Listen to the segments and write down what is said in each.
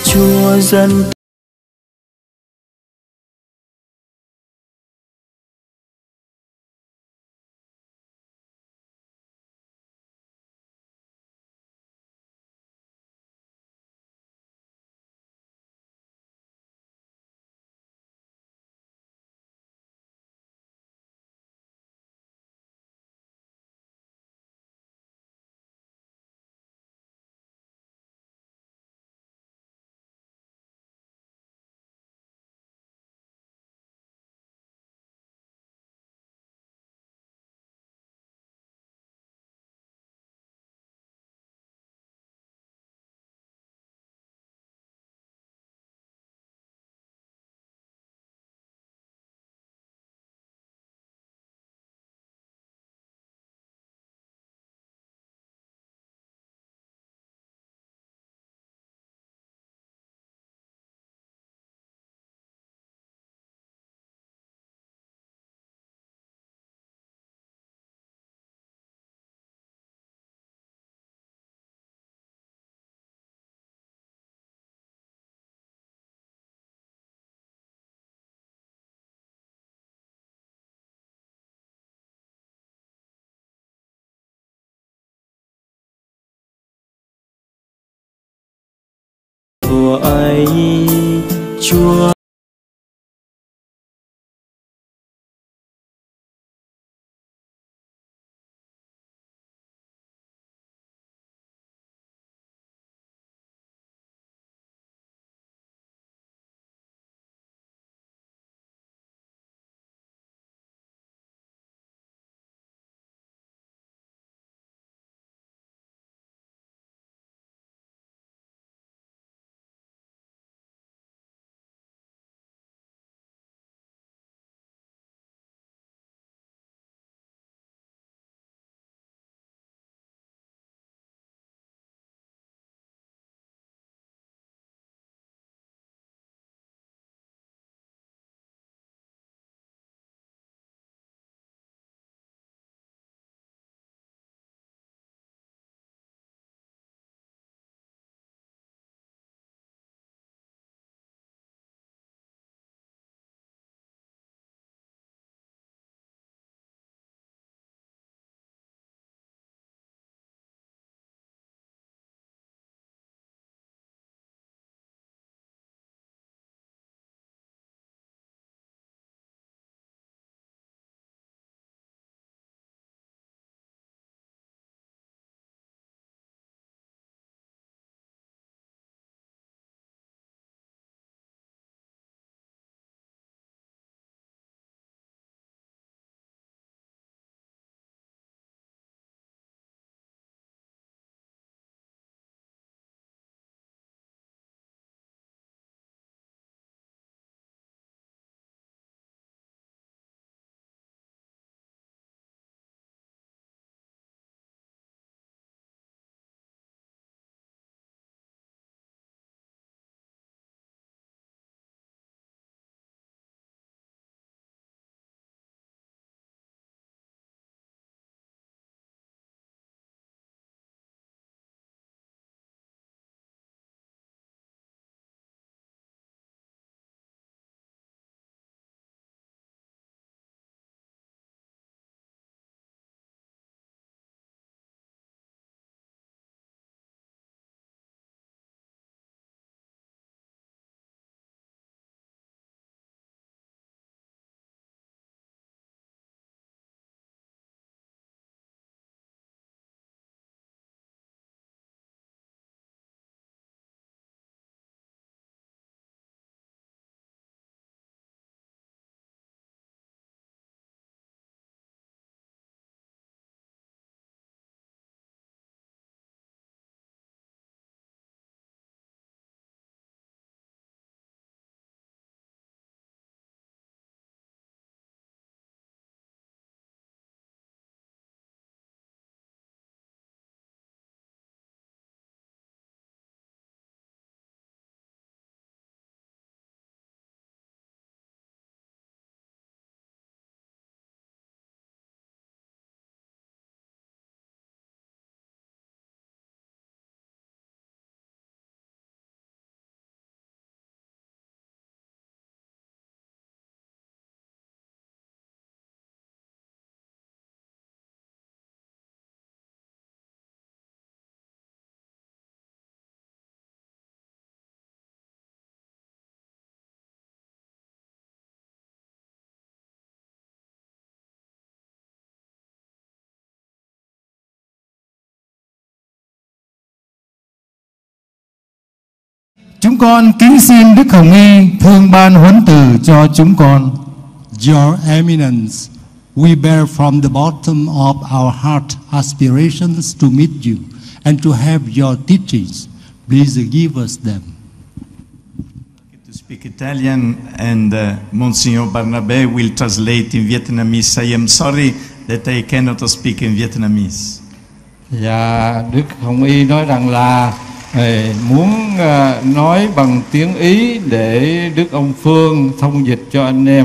Chúa dân của ấy, Chúa con kính xin Đức Hồng Y thương ban huấn từ cho chúng con. Your Eminence, we bear from the bottom of our heart aspirations to meet you and to have your teachings. Please give us them. To speak Italian and Monsignor Barnabé will translate in Vietnamese. I am sorry that I cannot speak in Vietnamese. Và Đức Hồng Y nói rằng là muốn nói bằng tiếng Ý để Đức ông Phương thông dịch cho anh em.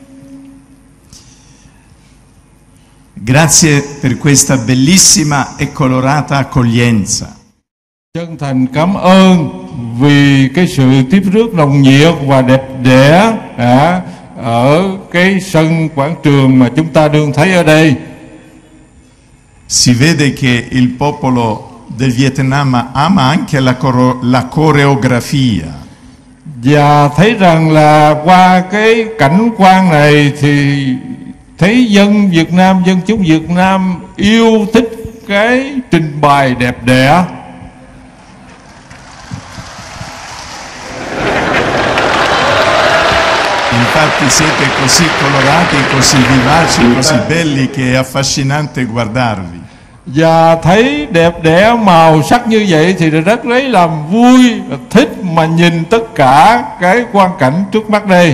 Grazie per questa bellissima e colorata accoglienza. Chân thành cảm ơn vì cái sự tiếp rước nồng nhiệt và đẹp đẽ ở cái sân quảng trường mà chúng ta đương thấy ở đây. Si vede che il popolo del Vietnam ama anche la coreografia. Và thấy rằng là qua cái cảnh quan này thì thấy dân Việt Nam, dân chúng Việt Nam yêu thích cái trình bày đẹp đẽ. Infatti siete così colorati, così vivaci, così belli che è affascinante guardarvi. Và thấy đẹp đẽ màu sắc như vậy thì rất lấy làm vui, thích mà nhìn tất cả cái quang cảnh trước mắt đây.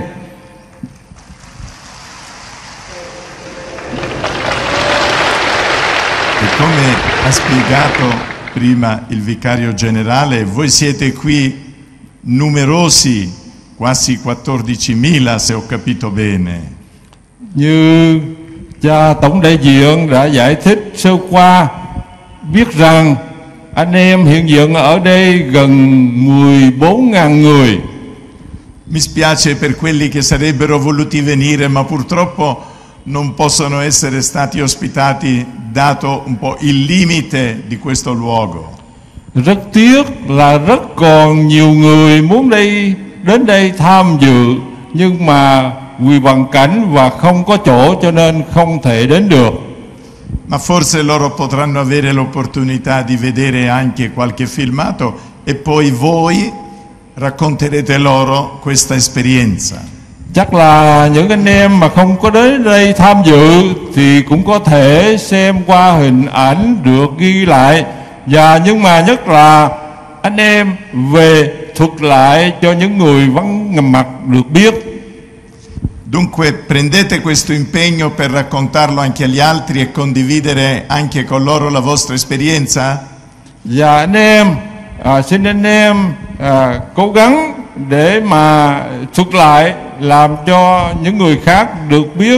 E come ha spiegato prima il vicario generale, voi siete qui numerosi, quasi 14.000 se ho capito bene. Như cha tổng đại diện đã giải thích sơ qua, biết rằng anh em hiện diện ở đây gần 14.000 người. Mi spiace per quelli che sarebbero voluti venire, ma purtroppo non possono essere stati ospitati, dato un po' il limite di questo luogo. Rất tiếc là rất còn nhiều người muốn đến đây tham dự, nhưng mà vì hoàn cảnh và không có chỗ cho nên không thể đến được. Ma forse loro potranno avere l'opportunità di vedere anche qualche filmato e poi voi racconterete loro questa esperienza. Chắc là những anh em mà không có đến đây tham dự thì cũng có thể xem qua hình ảnh được ghi lại, và nhưng mà nhất là anh em về thuật lại cho những người vắng mặt được biết. Dunque prendete questo impegno per raccontarlo anche agli altri e condividere anche con loro la vostra esperienza? Và anh em xin anh em cố gắng để mà thuật lại, làm cho những người khác được biết.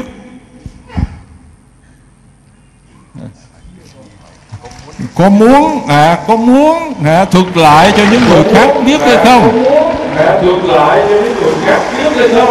Có muốn thuật lại cho những người khác biết hay không? Thuật lại cho những người khác biết hay không?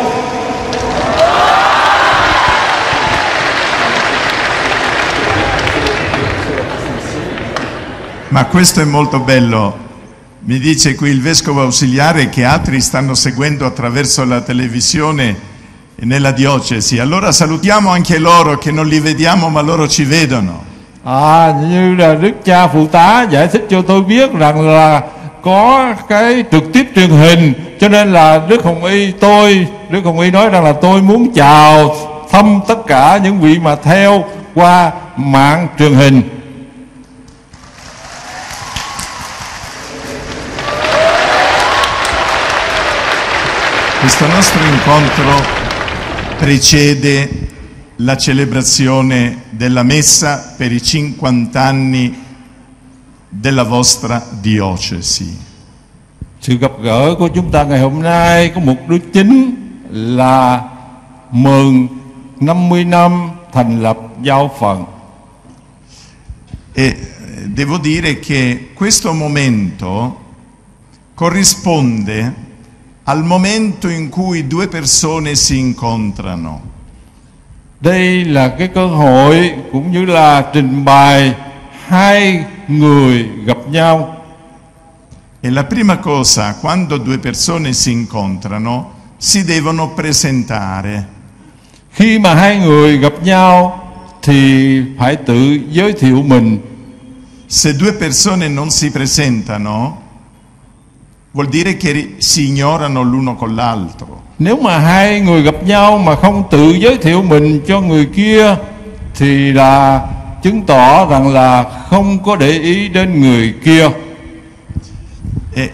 Ma questo è molto bello. Mi dice qui il vescovo ausiliare che altri stanno seguendo attraverso la televisione nella diocesi. Allora salutiamo anche loro che non li vediamo ma loro ci vedono. Như là Đức cha phụ tá giải thích cho tôi biết rằng là có cái trực tiếp truyền hình, cho nên là Đức Hồng Y nói rằng là tôi muốn chào thăm tất cả những vị mà theo qua mạng truyền hình. Questo nostro incontro precede la celebrazione della messa per i 50 anni della vostra diocesi. Sự gặp gỡ của chúng ta ngày hôm nay có mục đích chính là mừng 50 năm thành lập giáo phận. E devo dire che questo momento corrisponde al momento in cui due persone si incontrano. Đây là cái cơ hội cũng như là trình bày hai người gặp nhau. E la prima cosa, quando due persone si incontrano, si devono presentare. Khi mà hai người gặp nhau thì phải tự giới thiệu mình. Se due persone non si presentano, vuol dire che si ignorano l'uno con l'altro. Nếu mà hai người gặp nhau mà không tự giới thiệu mình cho người kia thì là chứng tỏ rằng là không có để ý đến người kia. E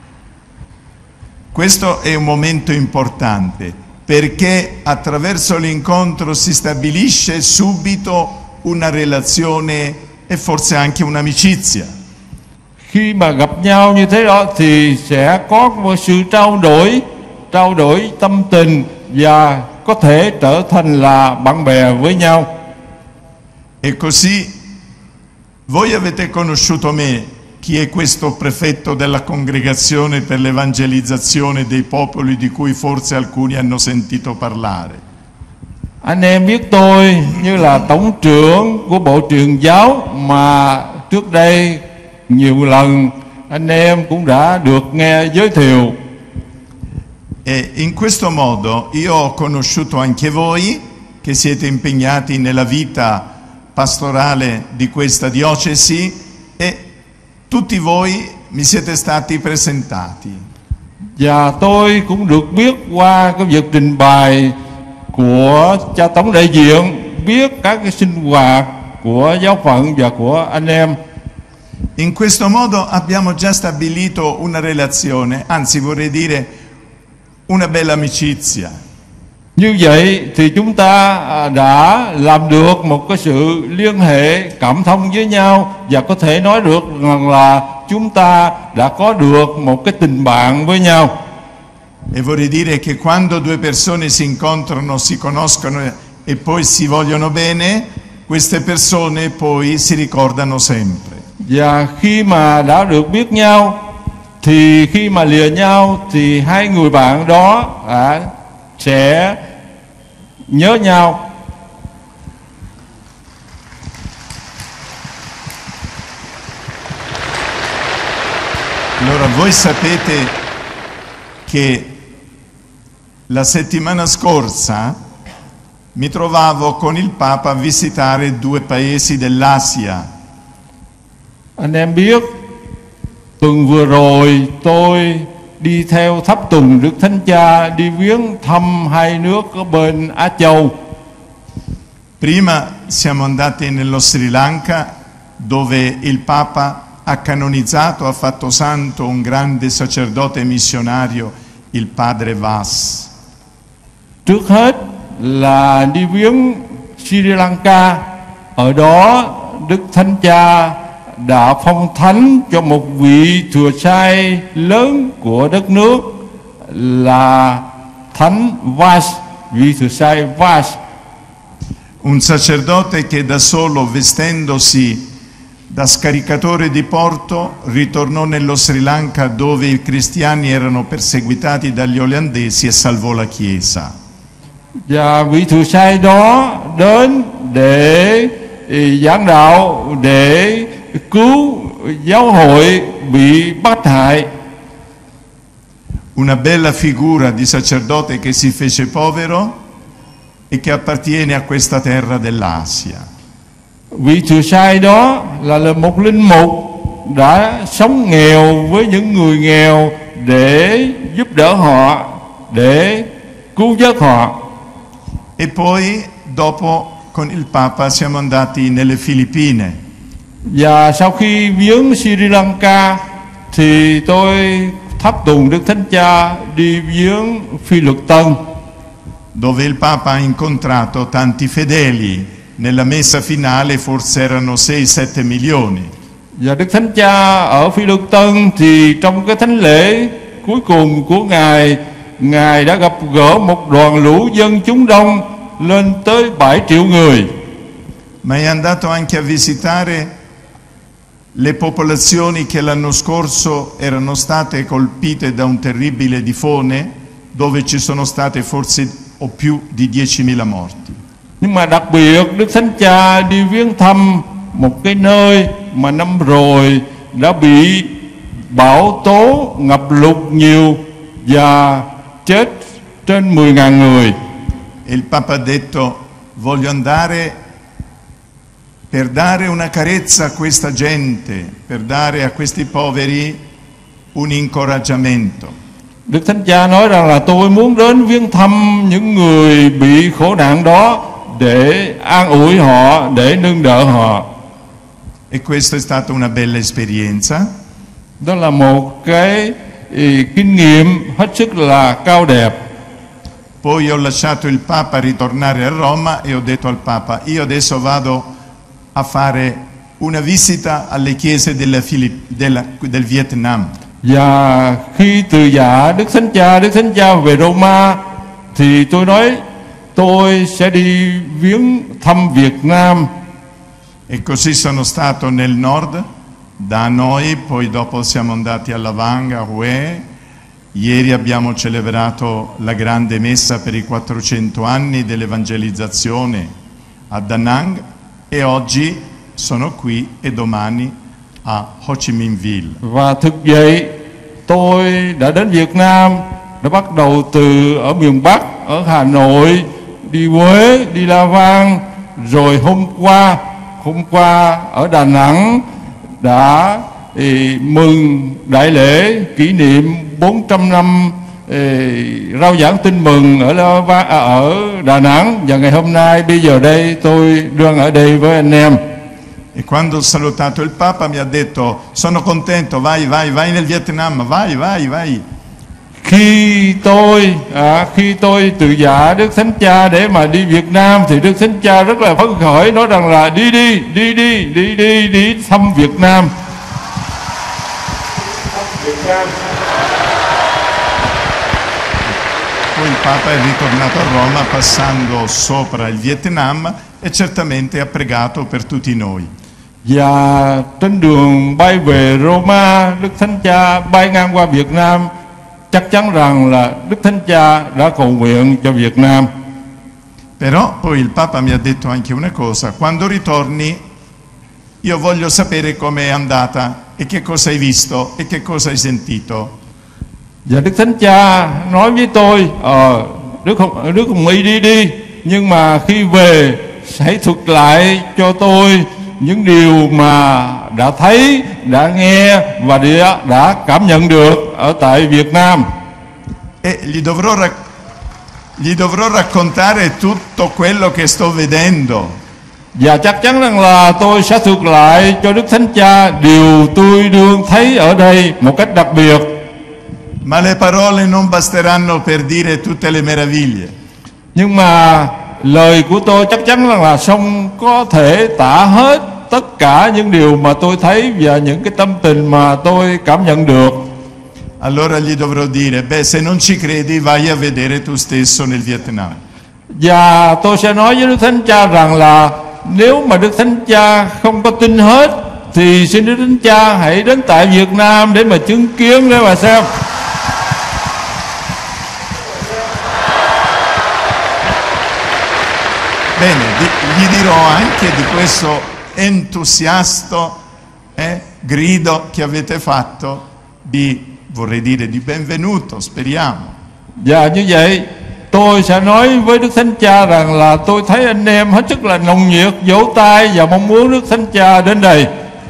questo è un momento importante perché attraverso l'incontro si stabilisce subito una relazione e forse anche un'amicizia. Khi mà gặp nhau như thế đó thì sẽ có một sự trao đổi tâm tình và có thể trở thành là bạn bè với nhau. E così voi avete conosciuto me, chi è questo prefetto della congregazione per l'evangelizzazione dei popoli di cui forse alcuni hanno sentito parlare. Anh em biết tôi như là tổng trưởng của bộ truyền giáo mà trước đây nhiều lần anh em cũng đã được nghe giới thiệu. E in questo modo io ho conosciuto anche voi che siete impegnati nella vita pastorale di questa diocesi e tutti voi mi siete stati presentati. Và tôi cũng được biết qua cái việc trình bày của cha tổng đại diện, biết các cái sinh hoạt của giáo phận và của anh em. In questo modo abbiamo già stabilito una relazione, anzi vorrei dire una bella amicizia. Như vậy thì chúng ta đã làm được một cái sự liên hệ cảm thông với nhau và có thể nói được rằng là chúng ta đã có được một cái tình bạn với nhau. E vorrei dire che quando due persone si incontrano, si conoscono e poi si vogliono bene, queste persone poi si ricordano sempre. Và khi mà đã được biết nhau thì khi mà lìa nhau thì hai người bạn đó sẽ nhớ nhau. Allora voi sapete che la settimana scorsa mi trovavo con il Papa a visitare 2 paesi dell'Asia. Anh em biết tuần vừa rồi tôi đi theo tháp tùng Đức Thánh Cha đi viếng thăm hai nước ở bên Á Châu. Prima siamo andati nello Sri Lanka dove il Papa ha canonizzato, ha fatto santo un grande sacerdote missionario, il padre Vas. Trước hết là đi viếng Sri Lanka, ở đó Đức Thánh Cha đã phong thánh cho một vị thừa sai lớn của đất nước là Thánh Vas, vị thừa sai Vas. Un sacerdote che da solo, vestendosi da scaricatore di porto, ritornò nello Sri Lanka dove i cristiani erano perseguitati dagli olandesi e salvò la Chiesa. Và vị thừa sai đó đến để giảng đạo, để cứu giáo hội bị bắt hại. Una bella figura di sacerdote che si fece povero e che appartiene a questa terra dell'Asia. Vị thừa sai đó là một linh mục đã sống nghèo với những người nghèo để giúp đỡ họ, để cứu vớt họ. E poi dopo con il Papa siamo andati nelle Filippine. Và sau khi viếng Sri Lanka thì tôi tháp tùng Đức Thánh Cha đi viếng Phi Luật Tân, dove il Papa ha incontrato tanti fedeli. Nella messa finale forse erano 6-7 milioni. Và Đức Thánh Cha ở Phi Luật Tân thì trong cái thánh lễ cuối cùng của Ngài đã gặp gỡ một đoàn lũ dân chúng đông lên tới 7 triệu người. Ma è andato anche a visitare le popolazioni che l'anno scorso erano state colpite da un terribile tifone, dove ci sono state forse o più di 10.000 morti. Nhưng mà đặc biệt Đức Thánh Cha đi viếng thăm một cái nơi mà năm rồi đã bị bão tố ngập lụt nhiều và chết trên 10.000 người. E il Papa ha detto: voglio andare per dare una carezza a questa gente, per dare a questi poveri un incoraggiamento. Đức Thánh Cha nói rằng là tôi muốn đến viếng thăm những người bị khổ nạn đó để an ủi họ, để nâng đỡ họ. E questa è stata una bella esperienza. Đó là một cái kinh nghiệm hết sức là cao đẹp. Poi ho lasciato il Papa ritornare a Roma e ho detto al Papa: io adesso vado a fare una visita alle chiese del Vietnam. Và khi từ giả Đức Thánh Cha về Roma thì tôi nói tôi sẽ đi viếng thăm Việt Nam. E così sono stato nel nord, da Hanoi, poi dopo siamo andati a Lavang, a Hue. Ieri abbiamo celebrato la grande messa per i 400 anni dell'evangelizzazione a Da Nang e oggi sono qui e domani a Ho Chi Minh Ville. Và thực vậy tôi đã đến Việt Nam, đã bắt đầu từ ở miền Bắc, ở Hà Nội, đi Huế, đi La Vang, rồi hôm qua ở Đà Nẵng đã mừng đại lễ kỷ niệm 400 năm rao giảng tin mừng ở Đà Nẵng, và ngày hôm nay bây giờ đây tôi đang ở đây với anh em. E quando ho salutato il Papa mi ha detto: sono contento, vai nel Vietnam, vai. Khi tôi từ giả Đức Thánh Cha để mà đi Việt Nam thì Đức Thánh Cha rất là phấn khởi, nói rằng là đi thăm Việt Nam. Poi il Papa è ritornato a Roma passando sopra il Vietnam e certamente ha pregato per tutti noi. Và trên đường bay về Roma, Đức Thánh Cha bay ngang qua Việt Nam, chắc chắn rằng là Đức Thánh Cha đã cầu nguyện cho Việt Nam. Però poi il Papa mi ha detto anche una cosa: quando ritorni io voglio sapere com'è andata e che cosa hai visto e che cosa hai sentito. Và Đức Thánh Cha nói với tôi: Đức Hồng Y đi, nhưng mà khi về hãy thuật lại cho tôi những điều mà đã thấy, đã nghe và đã cảm nhận được ở tại Việt Nam. E gli dovrò raccontare tutto quello che sto vedendo. Và chắc chắn rằng là tôi sẽ thuật lại cho Đức Thánh Cha điều tôi đương thấy ở đây một cách đặc biệt. Ma le parole non basteranno per dire tutte le meraviglie. Nhưng mà lời của tôi chắc chắn rằng là không có thể tả hết tất cả những điều mà tôi thấy và những cái tâm tình mà tôi cảm nhận được. Allora gli dovrò dire: beh, se non ci credi vai a vedere tu stesso nel Vietnam. Và tôi sẽ nói với Đức Thánh Cha rằng là nếu mà Đức Thánh Cha không có tin hết thì xin Đức Thánh Cha hãy đến tại Việt Nam để mà chứng kiến, để mà xem. Bene, gli dirò anche di questo entusiasta grido che avete fatto vorrei dire di benvenuto, speriamo. Và như vậy tôi sẽ nói với Đức Thánh Cha rằng là tôi thấy anh em hết sức là nồng nhiệt, vỗ tay và mong muốn Đức Thánh Cha đến đây.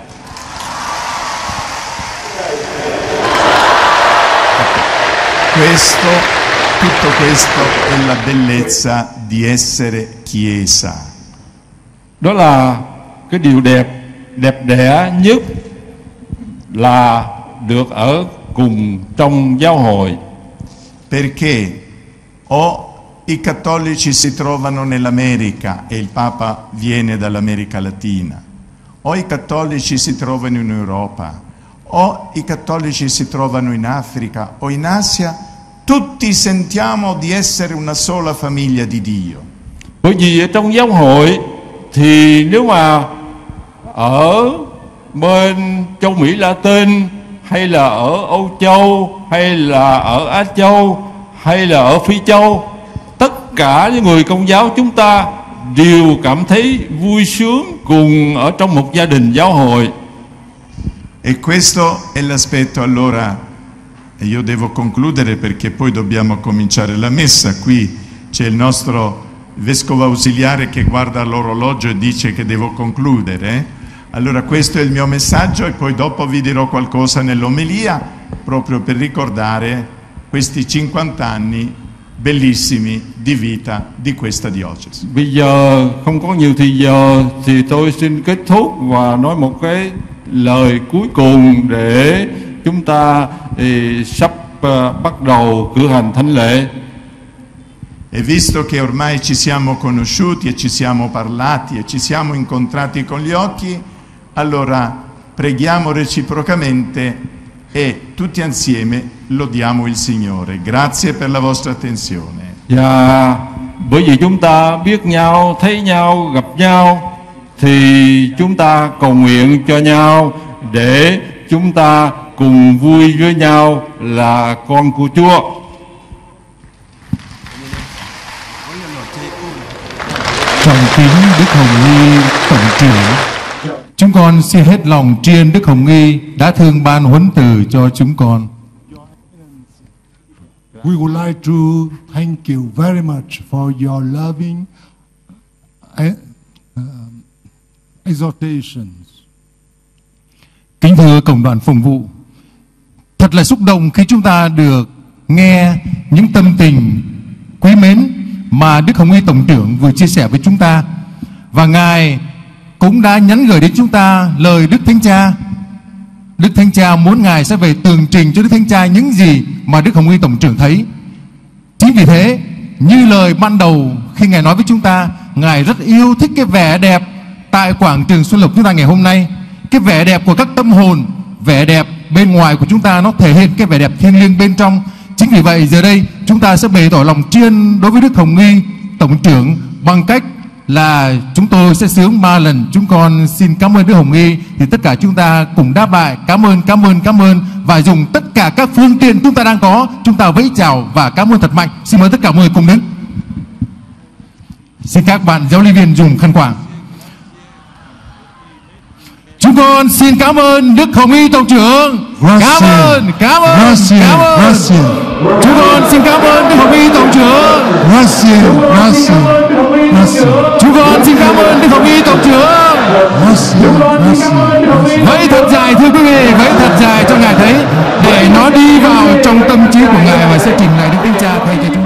Tutto questo è la bellezza di essere Chiesa. Đó là cái điều đẹp đẽ nhất là được ở cùng trong giáo hội. Perché o i cattolici si trovano nell'America e il Papa viene dall'America Latina, o i cattolici si trovano in Europa, o i cattolici si trovano in Africa o in Asia, tutti sentiamo di essere una sola famiglia di Dio. Bởi vì ở trong giáo hội thì nếu mà ở bên châu Mỹ Latin, hay là ở Âu Châu, hay là ở Á Châu, hay là ở Phi Châu, tất cả những người Công giáo chúng ta đều cảm thấy vui sướng cùng ở trong một gia đình giáo hội. E questo è l'aspetto. Allora io devo concludere perché poi dobbiamo cominciare la messa. Qui c'è il nostro vescovo ausiliare che guarda l'orologio e dice che devo concludere. Allora questo è il mio messaggio e poi dopo vi dirò qualcosa nell'omelia. proprio per ricordare questi 50 anni bellissimi di vita di questa diocesi. Bây giờ không có nhiều thời giờ thì tôi xin kết thúc và nói một cái lời cuối cùng để chúng ta sắp bắt đầu cử hành thánh lễ. E visto che ormai ci siamo conosciuti e ci siamo parlati e ci siamo incontrati con gli occhi, allora preghiamo reciprocamente e tutti insieme lodiamo il Signore. Grazie per la vostra attenzione. Và bởi vì chúng ta biết nhau, thấy nhau, gặp nhau thì chúng ta cầu nguyện cho nhau để chúng ta cùng vui với nhau là con của Chúa. Trọng kính Đức Hồng Nghi Tổng trưởng, chúng con xin hết lòng tri ân Đức Hồng Nghi đã thương ban huấn từ cho chúng con. We would like to thank you very much for your loving exhortations. Kính thưa cộng đoàn phụng vụ, thật là xúc động khi chúng ta được nghe những tâm tình quý mến mà Đức Hồng Y Tổng trưởng vừa chia sẻ với chúng ta. Và Ngài cũng đã nhắn gửi đến chúng ta lời Đức Thánh Cha. Đức Thánh Cha muốn Ngài sẽ về tường trình cho Đức Thánh Cha những gì mà Đức Hồng Y Tổng trưởng thấy. Chính vì thế, như lời ban đầu khi Ngài nói với chúng ta, Ngài rất yêu thích cái vẻ đẹp tại quảng trường Xuân Lộc chúng ta ngày hôm nay. Cái vẻ đẹp của các tâm hồn, vẻ đẹp bên ngoài của chúng ta nó thể hiện cái vẻ đẹp thiêng liêng bên trong. Chính vì vậy giờ đây chúng ta sẽ bày tỏ lòng tri ân đối với Đức Hồng Y Tổng trưởng bằng cách là chúng tôi sẽ sướng 3 lần chúng con xin cảm ơn Đức Hồng Y. Thì tất cả chúng ta cùng đáp lại cảm ơn, cảm ơn, cảm ơn, và dùng tất cả các phương tiện chúng ta đang có, chúng ta vẫy chào và cảm ơn thật mạnh. Xin mời tất cả mọi người cùng đứng. Xin các bạn giáo lý viên dùng khăn quàng. Chúng con xin cảm ơn Đức Hồng Y Tổng trưởng. Cảm ơn, cảm ơn, cảm ơn. Chúng con xin cảm ơn Đức Hồng Y Tổng trưởng. Chúng con xin cảm ơn Đức Hồng Y Tổng trưởng. Vẫy thật dài thưa quý vị, vẫy thật dài cho Ngài thấy, để nó đi vào trong tâm trí của Ngài và sẽ trình lại Đức Thánh Cha thay cho chúng.